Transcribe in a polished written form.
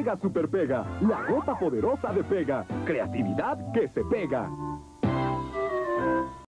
Pega Super Pega, la gota poderosa de Pega. Creatividad que se pega.